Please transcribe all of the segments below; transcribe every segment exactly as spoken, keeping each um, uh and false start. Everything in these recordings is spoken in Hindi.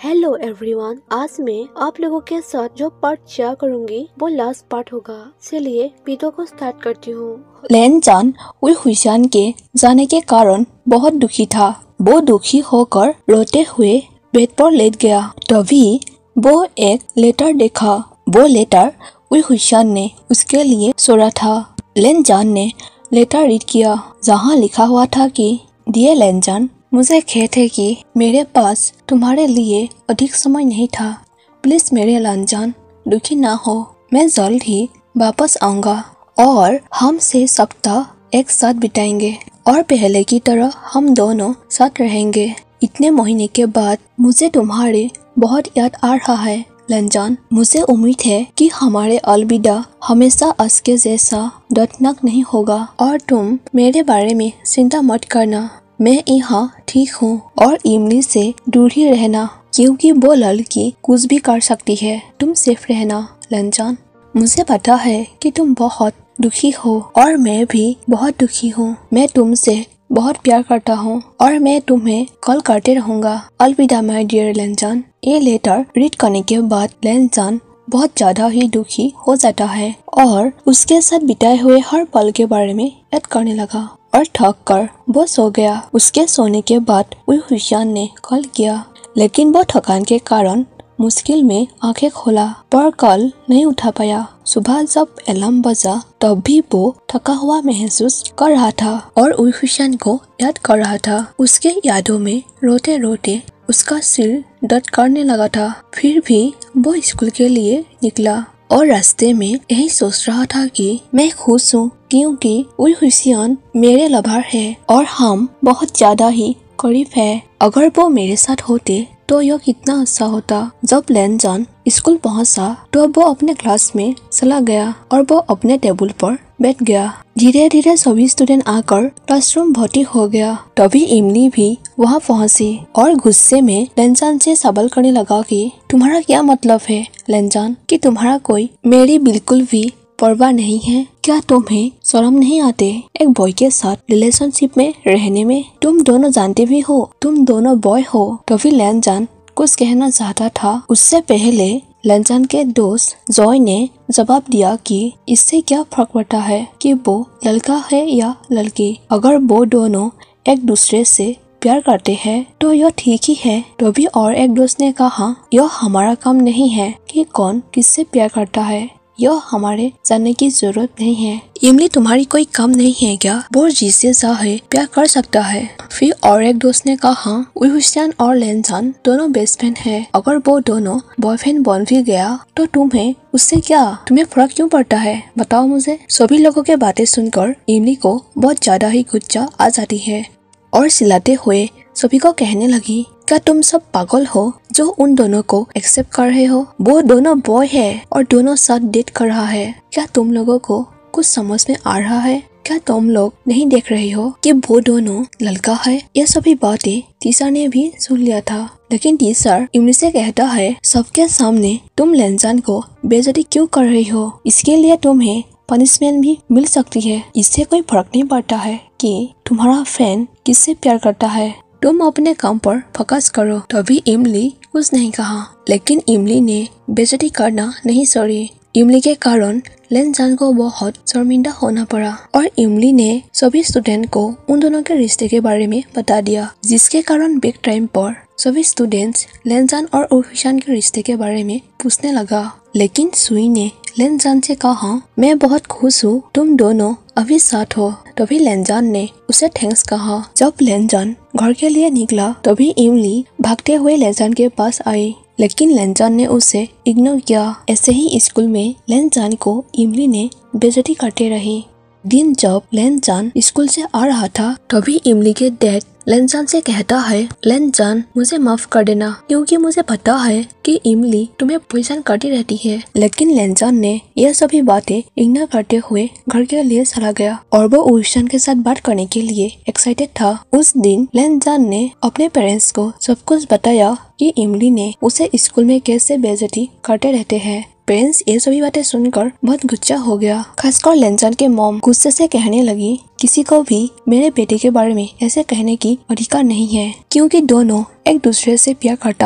हेलो एवरीवन, आज मैं आप लोगों के साथ जो पार्ट शेयर करूंगी वो लास्ट पार्ट होगा। चलिए वीडियो को स्टार्ट करती हूँ। लेन जान उई हुईशान के जाने के कारण बहुत दुखी था। वो दुखी होकर रोते हुए बेड पर लेट गया। तभी वो एक लेटर देखा। वो लेटर उई हुईशान ने उसके लिए छोड़ा था। लेन जान ने लेटर रीड किया, जहाँ लिखा हुआ था कि डियर लेन जान, मुझे खेद है कि मेरे पास तुम्हारे लिए अधिक समय नहीं था। प्लीज मेरे लानजान दुखी ना हो। मैं जल्द ही वापस आऊंगा और हम से सप्ताह एक साथ बिताएंगे और पहले की तरह हम दोनों साथ रहेंगे। इतने महीने के बाद मुझे तुम्हारे बहुत याद आ रहा है लंजान। मुझे उम्मीद है कि हमारे अलविदा हमेशा आज के जैसा दर्दनाक नहीं होगा और तुम मेरे बारे में चिंता मत करना। मैं यहाँ ठीक हूँ और इमली से दूर ही रहना, क्योंकि वो लड़की कुछ भी कर सकती है। तुम सेफ रहना लंजान। मुझे पता है कि तुम बहुत दुखी हो और मैं भी बहुत दुखी हूँ। मैं तुमसे बहुत प्यार करता हूँ और मैं तुम्हें कॉल करते रहूँगा। अलविदा माय डियर लंजान। ये लेटर रीड करने के बाद लंजान बहुत ज्यादा ही दुखी हो जाता है और उसके साथ बिताए हुए हर पल के बारे में याद करने लगा और थक कर वो सो गया। उसके सोने के बाद उई हुईशान ने कॉल किया, लेकिन वो थकान के कारण मुश्किल में आंखें खोला पर कॉल नहीं उठा पाया। सुबह जब अलार्म बजा तब भी वो थका हुआ महसूस कर रहा था और उई हुईशान को याद कर रहा था। उसके यादों में रोते रोते उसका सिर दर्द करने लगा था। फिर भी वो स्कूल के लिए निकला और रास्ते में यही सोच रहा था कि मैं खुश हूँ क्योंकि उई हुईशान मेरे लवर है और हम बहुत ज्यादा ही करीब है। अगर वो मेरे साथ होते तो यह कितना अच्छा होता। जब लंजान स्कूल पहुंचा तो वो अपने क्लास में चला गया और वो अपने टेबल पर बैठ गया। धीरे धीरे सभी स्टूडेंट आकर क्लासरूम भर्ती हो गया। तभी इमली भी वहां पहुंची और गुस्से में लंजान से सवाल करने लगा कि तुम्हारा क्या मतलब है लंजान, कि तुम्हारा कोई मेरी बिल्कुल भी परवाह नहीं है? क्या तुम्हें शर्म नहीं आते एक बॉय के साथ रिलेशनशिप में रहने में? तुम दोनों जानते भी हो तुम दोनों बॉय हो। तभी लंजान कुछ कहना चाहता था, उससे पहले लंजान के दोस्त जॉय ने जवाब दिया कि इससे क्या फर्क पड़ता है कि वो लड़का है या लड़की। अगर वो दोनों एक दूसरे से प्यार करते हैं तो यह ठीक ही है। तभी और एक दोस्त ने कहा, यह हमारा काम नहीं है कि कौन किससे प्यार करता है, यह हमारे जानने की जरूरत नहीं है। इमली तुम्हारी कोई काम नहीं है क्या? वो जिससे चाहे प्यार कर सकता है। फिर और एक दोस्त ने कहा, उई हुईशान और लंजान दोनों बेस्ट फ्रेंड है। अगर वो दोनों बॉयफ्रेंड बन भी गया तो तुम्हें उससे क्या, तुम्हें फर्क क्यों पड़ता है, बताओ मुझे। सभी लोगों के बातें सुनकर इमली को बहुत ज्यादा ही गुस्सा आ जाती है और चिल्लाते हुए सभी को कहने लगी, क्या तुम सब पागल हो जो उन दोनों को एक्सेप्ट कर रहे हो? वो दोनों बॉय है और दोनों साथ डेट कर रहा है। क्या तुम लोगों को कुछ समझ में आ रहा है? क्या तुम लोग नहीं देख रहे हो कि वो दोनों लड़का है? ये सभी बातें टीचर ने भी सुन लिया था, लेकिन टीचर इमली से कहता है, सबके सामने तुम लंजान को बेइज्जती क्यों कर रही हो? इसके लिए तुम्हें पनिशमेंट भी मिल सकती है। इससे कोई फर्क नहीं पड़ता है कि तुम्हारा फ्रेंड किससे प्यार करता है। तुम अपने काम पर फोकस करो। तभी इमली कुछ नहीं कहा, लेकिन इमली ने बेइज्जती करना नहीं छोड़ी। इमली के कारण लंजान को बहुत शर्मिंदा होना पड़ा और इमली ने सभी स्टूडेंट को उन दोनों के रिश्ते के बारे में बता दिया, जिसके कारण ब्रेक टाइम पर सभी स्टूडेंट्स लंजान और उई हुईशान के रिश्ते के बारे में पूछने लगा। लेकिन सुई ने लंजान से कहा, मैं बहुत खुश हूँ तुम दोनों अभी साथ हो। तभी लंजान ने उसे थैंक्स कहा। जब लंजान घर के लिए निकला तभी इमली भागते हुए लंजान के पास आई, लेकिन लंजान ने उसे इग्नोर किया। ऐसे ही स्कूल में लंजान को इमली ने बेइज्जती करते रही। दिन जब लंजान स्कूल से आ रहा था तभी इमली के डैड लंजान से कहता है, लंजान मुझे माफ कर देना क्योंकि मुझे पता है कि इमली तुम्हें परेशान करती रहती है। लेकिन लंजान ने यह सभी बातें इग्नोर करते हुए घर के लिए चला गया और वो हुईशान के साथ बात करने के लिए एक्साइटेड था। उस दिन लंजान ने अपने पेरेंट्स को सब कुछ बताया कि इमली ने उसे स्कूल में कैसे बेइज्जती करते रहते हैं। पेरेंट्स ये सभी बातें सुनकर बहुत गुस्सा हो गया। खासकर लंजान के मॉम गुस्से से कहने लगी, किसी को भी मेरे बेटे के बारे में ऐसे कहने की अधिकार नहीं है, क्योंकि दोनों एक दूसरे से प्यार करता है।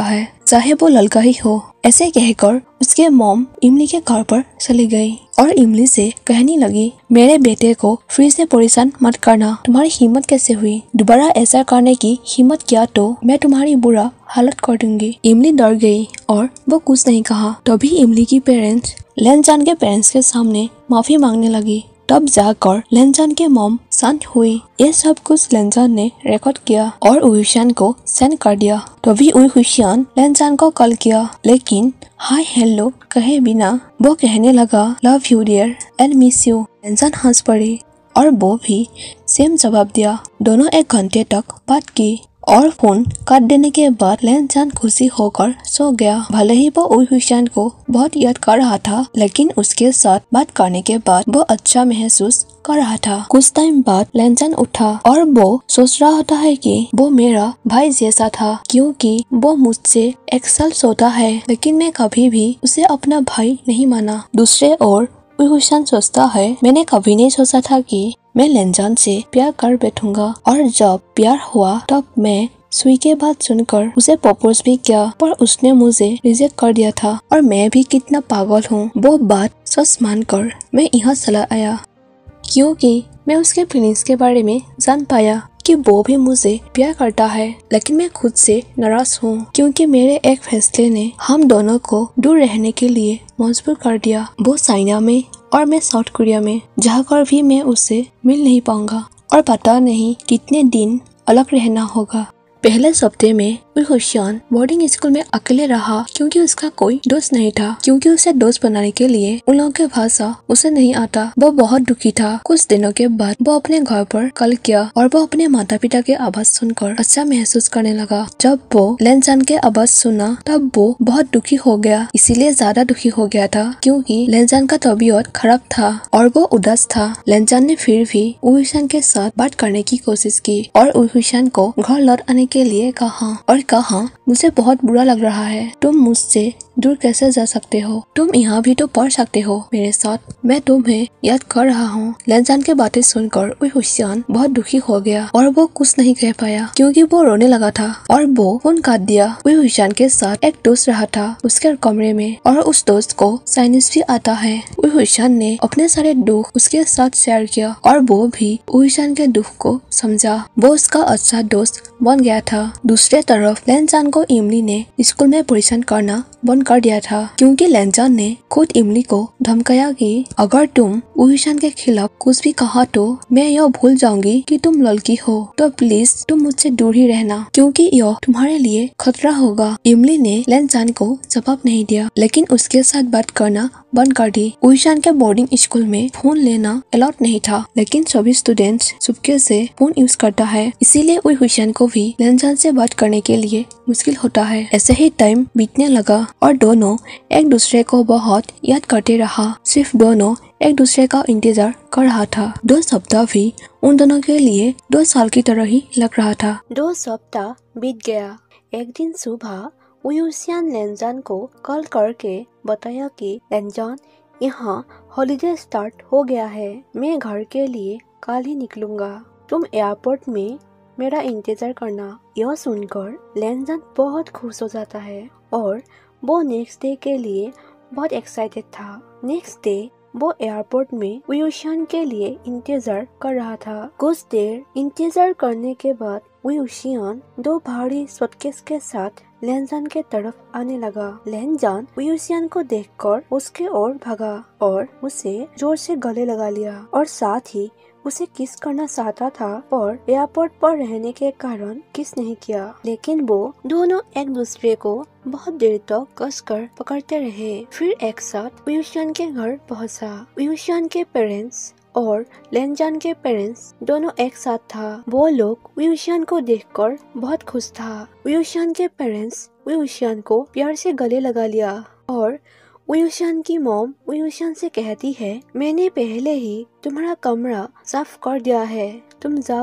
चाहे वो लड़का ही हो। ऐसे कहकर उसके मॉम इमली के घर पर चली गई और इमली से कहने लगी, मेरे बेटे को फिर से परेशान मत करना। तुम्हारी हिम्मत कैसे हुई? दोबारा ऐसा करने की हिम्मत किया तो मैं तुम्हारी बुरा हालत कर दूंगी। इमली डर गई और वो कुछ नहीं कहा। तभी इमली की पेरेंट्स लेनजान के पेरेंट्स के सामने माफी मांगने लगी। तब जाकर लेनजान के मॉम शांत हुई। ये सब कुछ लेनजान ने रिकॉर्ड किया और उइशान को सेंड कर दिया। तभी उइशान लेनजान को कॉल किया, लेकिन हाय हेलो कहे बिना वो कहने लगा love you dear and miss you. लेनजान हंस पड़ी और वो भी सेम जवाब दिया। दोनों एक घंटे तक बात की और फोन काट देने के बाद लेनजान खुशी होकर सो गया। भले ही वो उइशान को बहुत याद कर रहा था, लेकिन उसके साथ बात करने के बाद वो अच्छा महसूस कर रहा था। कुछ टाइम बाद लेनजान उठा और वो सोच रहा होता है कि वो मेरा भाई जैसा था, क्योंकि वो मुझसे एक साल छोटा है, लेकिन मैं कभी भी उसे अपना भाई नहीं माना। दूसरे ओर उइशान सोचता है, मैंने कभी नहीं सोचा था कि मैं लेनजान से प्यार कर बैठूंगा, और जब प्यार हुआ तब मैं सुई के बात सुनकर उसे प्रपोज भी किया, पर उसने मुझे रिजेक्ट कर दिया था। और मैं भी कितना पागल हूँ, वो बात सच मानकर मैं यहाँ चला आया, क्योंकि मैं उसके फीलिंग्स के बारे में जान पाया कि वो भी मुझे प्यार करता है। लेकिन मैं खुद से नाराज हूँ, क्योंकि मेरे एक फैसले ने हम दोनों को दूर रहने के लिए मजबूर कर दिया। वो चाइना में और मैं साउथ कोरिया में, जहाँ कर भी मैं उससे मिल नहीं पाऊंगा और पता नहीं कितने दिन अलग रहना होगा। पहले हफ्ते में उइशान बोर्डिंग स्कूल में अकेले रहा, क्योंकि उसका कोई दोस्त नहीं था, क्योंकि उसे दोस्त बनाने के लिए उन लोगों की भाषा उसे नहीं आता। वो बहुत दुखी था। कुछ दिनों के बाद वो अपने घर पर कॉल किया और वो अपने माता पिता की आवाज सुनकर अच्छा महसूस करने लगा। जब वो लेनजान के आवाज सुना तब वो बहुत दुखी हो गया, इसीलिए ज्यादा दुखी हो गया था क्योंकि लेनजान का तबीयत खराब था और वो उदास था। लेनजान ने फिर भी उइशान के साथ बात करने की कोशिश की और उइशान को घर लौट आने के लिए कहा और कहा, मुझे बहुत बुरा लग रहा है, तुम मुझसे दूर कैसे जा सकते हो? तुम यहाँ भी तो पढ़ सकते हो मेरे साथ, मैं तुम्हें याद कर रहा हूँ। लेनजान के बातें सुनकर उइशान बहुत दुखी हो गया और वो कुछ नहीं कह पाया, क्योंकि वो रोने लगा था और वो फोन काट दिया। उइशान के साथ एक दोस्त रहा था उसके कमरे में और उस दोस्त को चाइनीज भी आता है। उइशान ने अपने सारे दुख उसके साथ शेयर किया और वो भी उइशान के दुख को समझा। वो उसका अच्छा दोस्त बन गया था। दूसरे तरफ लेनजान को इमली ने स्कूल में परेशान करना बंद कर दिया था, क्योंकि लेनजान ने खुद इमली को धमकाया कि अगर तुम उइशान के खिलाफ कुछ भी कहा तो मैं यह भूल जाऊंगी कि तुम लड़की हो, तो प्लीज तुम मुझसे दूर ही रहना, क्योंकि यह तुम्हारे लिए खतरा होगा। इमली ने लेनजान को जवाब नहीं दिया, लेकिन उसके साथ बात करना बंद कर दी। उइशान के बोर्डिंग स्कूल में फोन लेना अलाउड नहीं था, लेकिन सभी स्टूडेंट्स चुपके से फोन यूज करता है, इसीलिए उइशान को भी लेनजान से बात करने के लिए मुश्किल होता है। ऐसे ही टाइम बीतने लगा और दोनों एक दूसरे को बहुत याद करते रहा। सिर्फ दोनों एक दूसरे का इंतजार कर रहा था। दो सप्ताह भी उन दोनों के लिए दो साल की तरह ही लग रहा था। दो सप्ताह बीत गया। एक दिन सुबह उइशान लेनजान को कॉल करके बताया कि लेनजान, यहाँ हॉलिडे स्टार्ट हो गया है, मैं घर के लिए कल ही निकलूंगा, तुम एयरपोर्ट में मेरा इंतजार करना। यह सुनकर लेनजान बहुत खुश हो जाता है और वो नेक्स्ट डे के लिए बहुत एक्साइटेड था। नेक्स्ट डे वो एयरपोर्ट में उइशान के लिए इंतजार कर रहा था। कुछ देर इंतजार करने के बाद उइशान दो भारी सूटकेस के साथ लेनजान के तरफ आने लगा। लेनजान उइशान को देखकर उसके ओर भागा और उसे जोर से गले लगा लिया और साथ ही उसे किस करना चाहता था, पर एयरपोर्ट पर रहने के कारण किस नहीं किया। लेकिन वो दोनों एक दूसरे को बहुत देर तक कसकर पकड़ते रहे। फिर एक साथ उइशान के घर पहुंचा। उइशान के पेरेंट्स और लेनजान के पेरेंट्स दोनों एक साथ था। वो लोग उइशान को देखकर बहुत खुश था। उइशान के पेरेंट्स उइशान को प्यार से गले लगा लिया और उइशान की मॉम उइशान से कहती है, मैंने पहले ही तुम्हारा कमरा साफ कर दिया है, तुम जाओ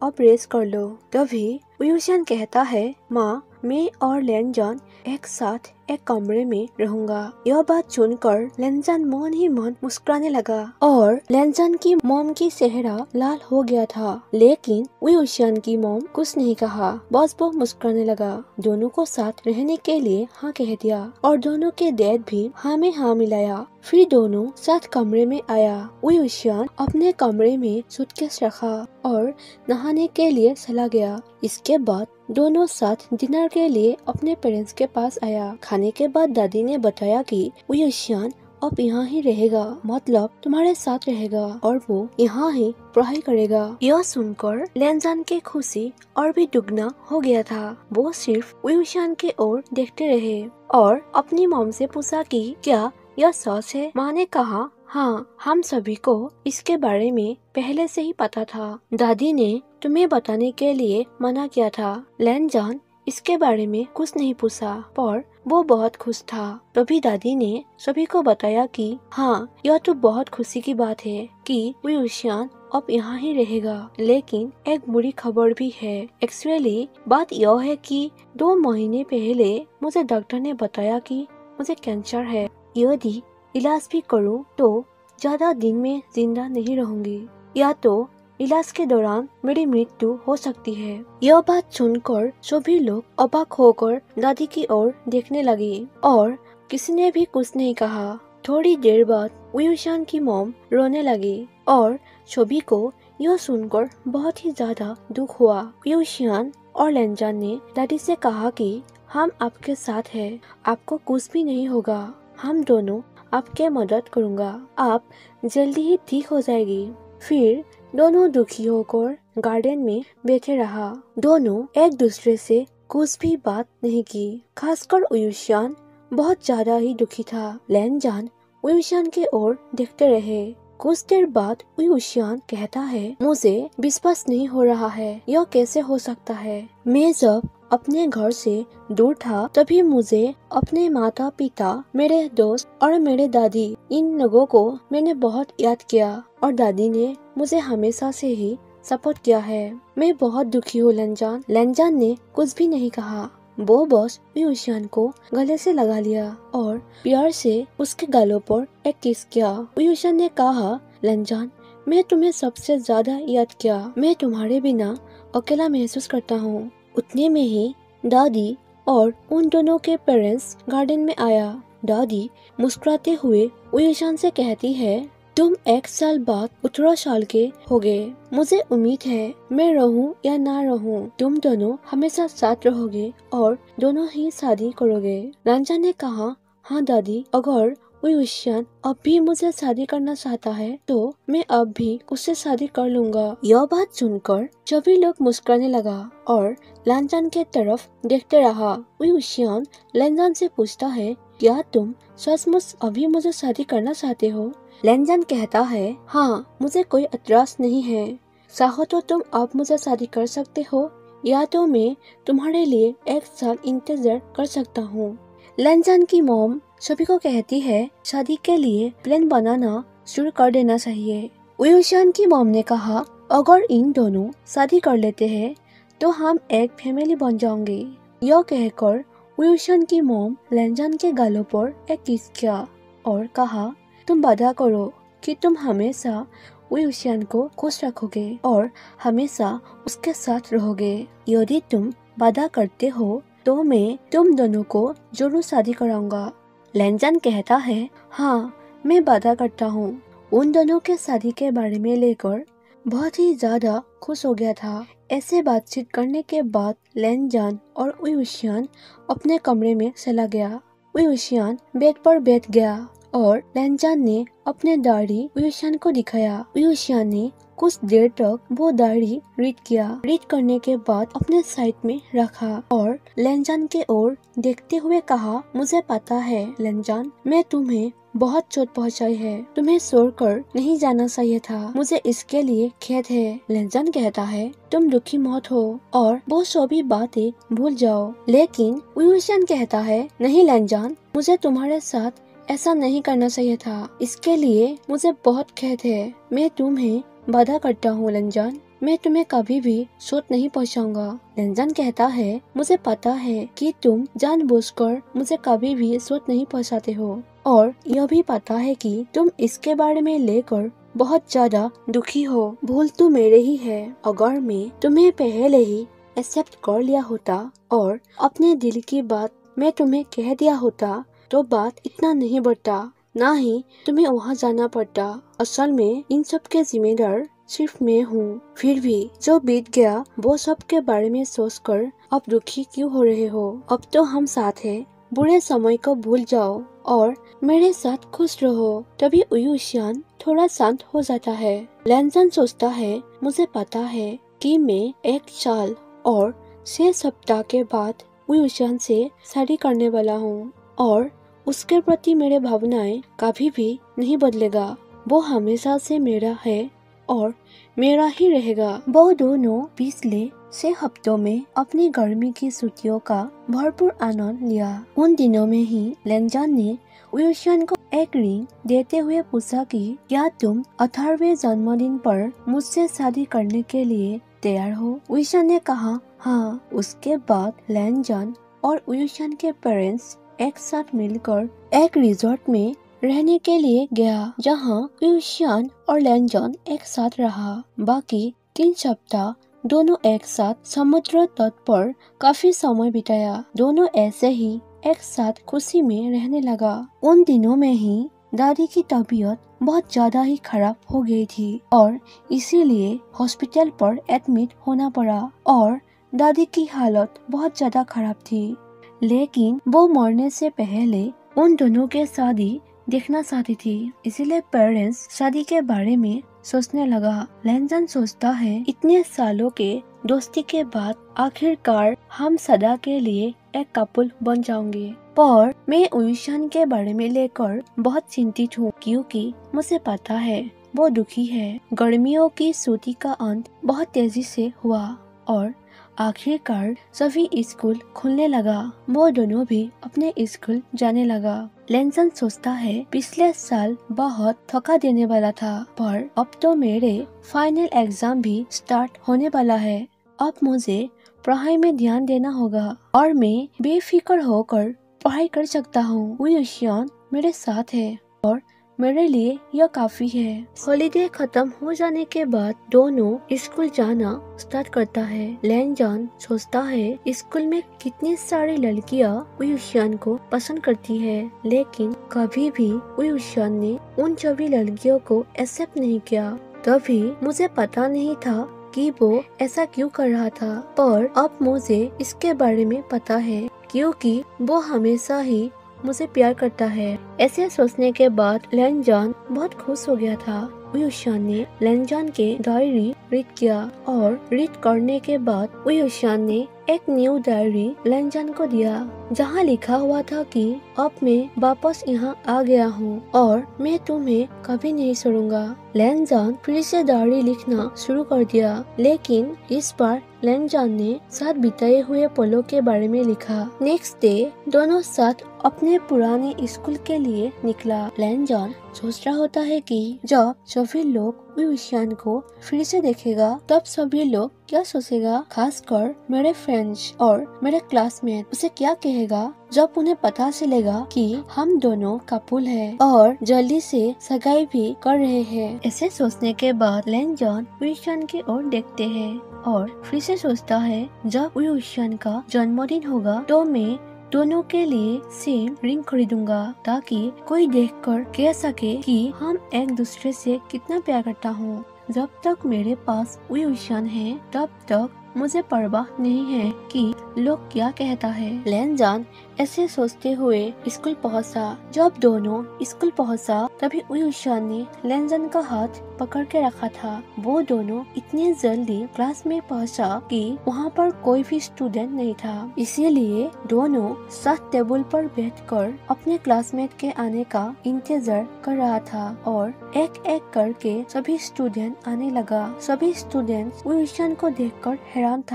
अब रेस्ट कर लो। तभी उयुशियान कहता है, माँ मैं और लेनजान एक साथ एक कमरे में रहूंगा। यह बात सुनकर लेनजान मन ही मन मुस्कुराने लगा और लेनजान की मॉम की चेहरा लाल हो गया था, लेकिन उयुशियान की मॉम कुछ नहीं कहा, बस वो मुस्कुराने लगा। दोनों को साथ रहने के लिए हाँ कह दिया और दोनों के डैड भी हाँ में हाँ मिलाया। फिर दोनों साथ कमरे में आया। उयुशियान अपने कमरे में सूटकेस रखा और नहाने के लिए चला गया। इसके बाद दोनों साथ डिनर के लिए अपने पेरेंट्स के पास आया। खाने के बाद दादी ने बताया कि उयुशियान अब यहाँ ही रहेगा, मतलब तुम्हारे साथ रहेगा और वो यहाँ ही पढ़ाई करेगा। यह सुनकर लेनजान की खुशी और भी दुगना हो गया था। वो सिर्फ उयुशियान के ओर देखते रहे और अपनी मॉम से पूछा कि क्या यह सच है। माँ ने कहा, हाँ हम सभी को इसके बारे में पहले से ही पता था। दादी ने तुम्हें बताने के लिए मना किया था। लेनजान इसके बारे में कुछ नहीं पूछा, पर वो बहुत खुश था। तभी दादी ने सभी को बताया कि हाँ यह तो बहुत खुशी की बात है कि उयुशियान अब यहाँ ही रहेगा, लेकिन एक बुरी खबर भी है। एक्चुअली बात यह है कि दो महीने पहले मुझे डॉक्टर ने बताया कि मुझे कैंसर है। यदि इलाज भी करूं तो ज्यादा दिन में जिंदा नहीं रहूंगी, या तो इलाज के दौरान मेरी मृत्यु हो सकती है। यह बात सुनकर सभी लोग अबाक होकर दादी की ओर देखने लगे और किसी ने भी कुछ नहीं कहा। थोड़ी देर बाद उयुशियान की मॉम रोने लगी और सभी को यह सुनकर बहुत ही ज्यादा दुख हुआ। उयुशियान और लेनजान ने दादी से कहा कि हम आपके साथ हैं, आपको कुछ भी नहीं होगा, हम दोनों आपके मदद करूँगा, आप जल्दी ही ठीक हो जाएगी। फिर दोनों दुखी होकर गार्डन में बैठे रहा। दोनों एक दूसरे से कुछ भी बात नहीं की। खासकर उयुशियान बहुत ज्यादा ही दुखी था। लेनजान उयुशियान के ओर देखते रहे। कुछ देर बाद उयुशियान कहता है, मुझे विश्वास नहीं हो रहा है, यह कैसे हो सकता है। मैं जब अपने घर से दूर था तभी मुझे अपने माता पिता, मेरे दोस्त और मेरे दादी, इन लोगों को मैंने बहुत याद किया और दादी ने मुझे हमेशा से ही सपोर्ट किया है। मैं बहुत दुखी हूँ लेनजान। लेनजान ने कुछ भी नहीं कहा, वो बस उयुशियान को गले से लगा लिया और प्यार से उसके गालों पर एक किस किया। उयुशियान ने कहा, लेनजान मैं तुम्हें सबसे ज्यादा याद किया, मैं तुम्हारे बिना अकेला महसूस करता हूँ। उतने में ही दादी और उन दोनों के पेरेंट्स गार्डन में आया। दादी मुस्कुराते हुए उयुशियान से कहती है, तुम एक साल बाद अठारह साल के हो गए। मुझे उम्मीद है मैं रहूं या ना रहूं, तुम दोनों हमेशा साथ रहोगे और दोनों ही शादी करोगे। लेनजान ने कहा, हाँ दादी, अगर उयुशियान अब भी मुझे शादी करना चाहता है तो मैं अब भी उससे शादी कर लूंगा। यह बात सुनकर सभी लोग मुस्कुराने लगा और लेनजान के तरफ देखते रहा। उयुशियान लेनजान से पूछता है, क्या तुम सचमुच अभी मुझे शादी करना चाहते हो। लेनजान कहता है, हाँ मुझे कोई एतराज नहीं है, चाहो तो तुम अब मुझे शादी कर सकते हो या तो मैं तुम्हारे लिए एक साल इंतजार कर सकता हूँ। लेनजान की मॉम सभी को कहती है, शादी के लिए प्लान बनाना शुरू कर देना चाहिए। उयुशियान की मॉम ने कहा, अगर इन दोनों शादी कर लेते हैं तो हम एक फैमिली बन जाएंगे। यह कहकर उयुशियान की मॉम लेनजान के गालों पर एक किस किया और कहा, तुम वादा करो कि तुम हमेशा उयुशियान को खुश रखोगे और हमेशा उसके साथ रहोगे। यदि तुम वादा करते हो तो मैं तुम दोनों को जरूर शादी कराऊंगा। लेनजान कहता है, हाँ मैं वादा करता हूँ। उन दोनों के शादी के बारे में लेकर बहुत ही ज्यादा खुश हो गया था। ऐसे बातचीत करने के बाद लेनजान और उयुशियान अपने कमरे में चला गया। उयुशियान बेड पर बैठ गया और लेनजान ने अपने दाढ़ी उयुशियान को दिखाया। उयुशियान ने कुछ देर तक वो दाढ़ी रीड किया। रीड करने के बाद अपने साइड में रखा और लेनजान के ओर देखते हुए कहा, मुझे पता है लेनजान, मैं तुम्हें बहुत चोट पहुंचाई है, तुम्हें छोड़कर नहीं जाना चाहिए था, मुझे इसके लिए खेद है। लेनजान कहता है, तुम दुखी मत हो और वो सभी बातें भूल जाओ। लेकिन उयुशियान कहता है, नहीं लेनजान, मुझे तुम्हारे साथ ऐसा नहीं करना चाहिए था, इसके लिए मुझे बहुत खेद है। मैं तुम्हें वादा करता हूँ लेनजान, मैं तुम्हें कभी भी चोट नहीं पहुंचाऊंगा। लेनजान कहता है, मुझे पता है कि तुम जानबूझकर मुझे कभी भी चोट नहीं पहुंचाते हो और यह भी पता है कि तुम इसके बारे में लेकर बहुत ज्यादा दुखी हो। भूल तो मेरे ही है। अगर मैं तुम्हें पहले ही एक्सेप्ट कर लिया होता और अपने दिल की बात मैं तुम्हें कह दिया होता तो बात इतना नहीं बढ़ता, ना ही तुम्हें वहाँ जाना पड़ता। असल में इन सब के जिम्मेदार सिर्फ मैं हूँ। फिर भी जो बीत गया वो सब के बारे में सोचकर अब दुखी क्यों हो रहे हो? अब तो हम साथ हैं। बुरे समय को भूल जाओ और मेरे साथ खुश रहो। तभी उयुशियान थोड़ा शांत हो जाता है। लेनजान सोचता है, मुझे पता है कि मैं एक साल और छह सप्ताह के बाद उयुशियान से शादी करने वाला हूँ और उसके प्रति मेरे भावनाएं कभी भी नहीं बदलेगा। वो हमेशा से मेरा है और मेरा ही रहेगा। वो दोनों पिछले छह हफ्तों में अपनी गर्मी की छुट्टियों का भरपूर आनंद लिया। उन दिनों में ही लेनजान ने उयुशियान को एक रिंग देते हुए पूछा कि क्या तुम अठारहवें जन्मदिन पर मुझसे शादी करने के लिए तैयार हो? उयुशियान ने कहा हाँ। उसके बाद लेनजान और उयुशियान के पेरेंट्स एक साथ मिलकर एक रिजॉर्ट में रहने के लिए गया, जहां उयुशियान और लेनजान एक साथ रहा। बाकी तीन सप्ताह दोनों एक साथ समुद्र तट पर काफी समय बिताया। दोनों ऐसे ही एक साथ खुशी में रहने लगा। उन दिनों में ही दादी की तबीयत बहुत ज्यादा ही खराब हो गई थी और इसीलिए हॉस्पिटल पर एडमिट होना पड़ा और दादी की हालत बहुत ज्यादा खराब थी। लेकिन वो मरने से पहले उन दोनों के शादी देखना चाहती थी, इसीलिए पेरेंट्स शादी के बारे में सोचने लगा। लेनजान सोचता है, इतने सालों के दोस्ती के बाद आखिरकार हम सदा के लिए एक कपल बन जाएंगे। पर मैं उयुशियान के बारे में लेकर बहुत चिंतित हूँ, क्योंकि मुझे पता है वो दुखी है। गर्मियों की छुट्टी का अंत बहुत तेजी से हुआ और आखिरकार सभी स्कूल खुलने लगा। वो दोनों भी अपने स्कूल जाने लगा। लेनजान सोचता है, पिछले साल बहुत थका देने वाला था, पर अब तो मेरे फाइनल एग्जाम भी स्टार्ट होने वाला है। अब मुझे पढ़ाई में ध्यान देना होगा और मैं बेफिक्र होकर पढ़ाई कर सकता हूँ। उयुशियान मेरे साथ है और मेरे लिए यह काफी है। हॉलिडे खत्म हो जाने के बाद दोनों स्कूल जाना स्टार्ट करता है। लेनजान सोचता है, स्कूल में कितनी सारी लड़कियां उयुशियान को पसंद करती है, लेकिन कभी भी उयुशियान ने उन सभी लड़कियों को एक्सेप्ट नहीं किया। तभी मुझे पता नहीं था कि वो ऐसा क्यों कर रहा था, पर अब मुझे इसके बारे में पता है, क्योंकि वो हमेशा ही मुझे प्यार करता है। ऐसे सोचने के बाद लेनजान बहुत खुश हो गया था। उयुशियान ने लेनजान के डायरी रीड किया और रीड करने के बाद उयुशियान ने एक न्यू डायरी लेनजान को दिया, जहाँ लिखा हुआ था कि अब मैं वापस यहाँ आ गया हूँ और मैं तुम्हें कभी नहीं छोड़ूंगा। लेनजान फिर से डायरी लिखना शुरू कर दिया, लेकिन इस बार लेनजान ने साथ बिताए हुए पलों के बारे में लिखा। नेक्स्ट डे दोनों साथ अपने पुराने स्कूल के लिए निकला। लेनजान सोच रहा होता है कि जब सभी लोग उयुशियान को फिर से देखेगा तब सभी लोग क्या सोचेगा, खासकर मेरे फ्रेंड्स और मेरे क्लासमेट उसे क्या कहेगा जब उन्हें पता चलेगा कि हम दोनों कपल हैं और जल्दी से सगाई भी कर रहे हैं। ऐसे सोचने के बाद लेनजान उयुशियान की ओर देखते हैं और फिर से सोचता है, जब उयुशियान का जन्मदिन होगा तो मैं दोनों के लिए सेम रिंग खरीदूंगा, ताकि कोई देखकर कह सके कि हम एक दूसरे से कितना प्यार करता हूँ। जब तक मेरे पास उयुशियान है तब तक मुझे परवाह नहीं है कि लोग क्या कहता है। लेनजान ऐसे सोचते हुए स्कूल पहुंचा। जब दोनों स्कूल पहुंचा तभी उयुशियान ने लेनजान का हाथ पकड़ के रखा था। वो दोनों इतने जल्दी क्लास में पहुंचा कि वहाँ पर कोई भी स्टूडेंट नहीं था, इसीलिए दोनों साथ टेबल पर बैठकर अपने क्लासमेट के आने का इंतजार कर रहा था और एक एक करके सभी स्टूडेंट आने लगा। सभी स्टूडेंट्स उयुशियान को देखकर हैरान था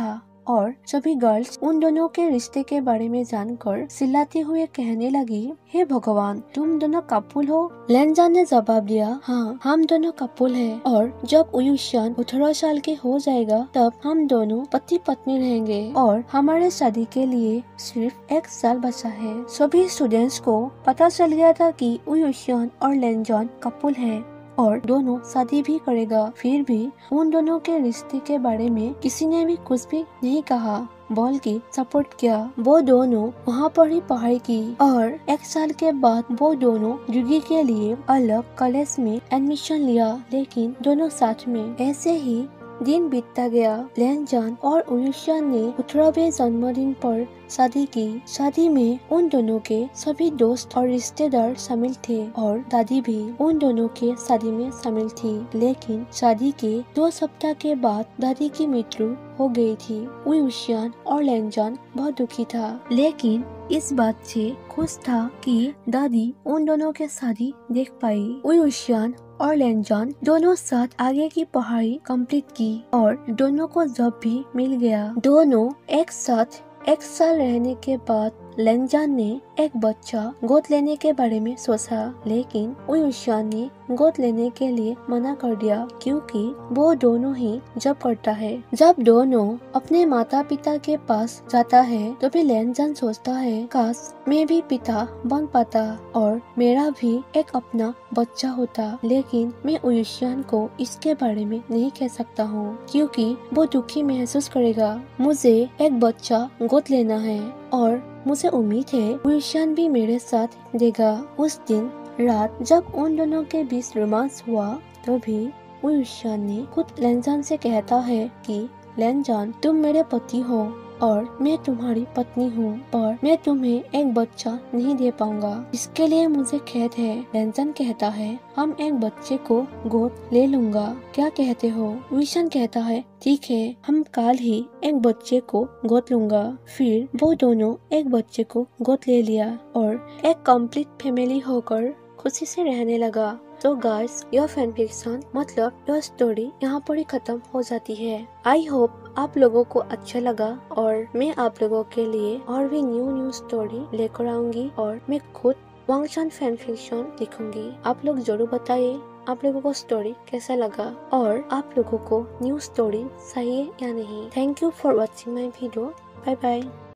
और सभी गर्ल्स उन दोनों के रिश्ते के बारे में जानकर चिल्लाते हुए कहने लगी, हे भगवान, तुम दोनों कपल हो? लेनजान ने जवाब दिया, हाँ, हम दोनों कपल हैं और जब उयुशियान अठारह साल के हो जाएगा तब हम दोनों पति पत्नी रहेंगे और हमारे शादी के लिए सिर्फ एक साल बचा है। सभी स्टूडेंट्स को पता चल गया था कि उयुशियान और लेनजान कपल है और दोनों शादी भी करेगा। फिर भी उन दोनों के रिश्ते के बारे में किसी ने भी कुछ भी नहीं कहा, बल्कि सपोर्ट किया। वो दोनों वहाँ पर ही पढ़ाई की और एक साल के बाद वो दोनों डिग्री के लिए अलग कॉलेज में एडमिशन लिया, लेकिन दोनों साथ में। ऐसे ही दिन बीतता गया। लेनजान और उयुशियान ने अठारहवें जन्मदिन पर शादी की। शादी में उन दोनों के सभी दोस्त और रिश्तेदार शामिल थे और दादी भी उन दोनों के शादी में शामिल थी। लेकिन शादी के दो सप्ताह के बाद दादी की मृत्यु हो गई थी। उयुशियान और लेनजान बहुत दुखी था, लेकिन इस बात से खुश था कि दादी उन दोनों के शादी देख पाई। उयुशियान और लेनजान दोनों साथ आगे की पढ़ाई कंप्लीट की और दोनों को जॉब भी मिल गया। दोनों एक साथ एक साल रहने के बाद लेनजान ने एक बच्चा गोद लेने के बारे में सोचा, लेकिन उयुशियान ने गोद लेने के लिए मना कर दिया क्योंकि वो दोनों ही जॉब करता है। जब दोनों अपने माता पिता के पास जाता है तो भी लेनजान सोचता है, काश मैं भी पिता बन पाता और मेरा भी एक अपना बच्चा होता, लेकिन मैं उयुशियान को इसके बारे में नहीं कह सकता हूँ क्योंकि वो दुखी महसूस करेगा। मुझे एक बच्चा गोद लेना है और मुझे उम्मीद है उयुशियान भी मेरे साथ देगा। उस दिन रात जब उन दोनों के बीच रोमांस हुआ तो भी उयुशियान ने खुद लेनजान से कहता है कि लेनजान, तुम मेरे पति हो और मैं तुम्हारी पत्नी हूँ, पर मैं तुम्हें एक बच्चा नहीं दे पाऊंगा, इसके लिए मुझे खेद है। लेनजान कहता है, हम एक बच्चे को गोद ले लूंगा, क्या कहते हो? उयुशियान कहता है, ठीक है, हम कल ही एक बच्चे को गोद लूंगा। फिर वो दोनों एक बच्चे को गोद ले लिया और एक कंप्लीट फैमिली होकर खुशी से रहने लगा। तो गाइस, यह फैन फिक्शन मतलब यह स्टोरी यहाँ पर ही खत्म हो जाती है। आई होप आप लोगों को अच्छा लगा और मैं आप लोगों के लिए और भी न्यू न्यू स्टोरी लेकर आऊंगी और मैं खुद वांगशान फैन फिक्शन लिखूंगी। आप लोग जरूर बताइए आप लोगों को स्टोरी कैसा लगा और आप लोगों को न्यू स्टोरी चाहिए या नहीं। Thank you for watching my video. Bye bye.